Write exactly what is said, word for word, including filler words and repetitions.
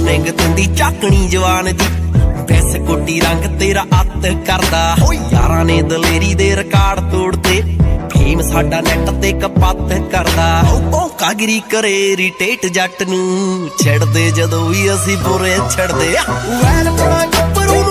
warning ਦਿੰਦੀ ਝਾਕਣੀ ਜਵਾਨ ਦੀ ਵੈਸ ਕੋਟੀ ਰੰਗ ਤੇਰਾ ਅੱਤ ਕਰਦਾ ਯਾਰਾਂ ਨੇ ਦਲੇਰੀ ਦੇ ਰਿਕਾਰਡ ਤੋੜਦੇ ਫੇਮ ਸਾਡਾ ਨੈਟ ਤੇ ਕਪੱਤ ਕਰਦਾ ਭੌਂਕਾਗਿਰੀ ਕਰੇ ਇਰੀਟੇਟ ਜੱਟ ਨੂੰ ਛੱਡਦੇ ਜਦੋਂ ਵੀ ਅਸੀਂ ਬੁਰੇ ਛੱਡਦੇ ਵੈਲ ਪੜਾ ਗੱਭਰੂ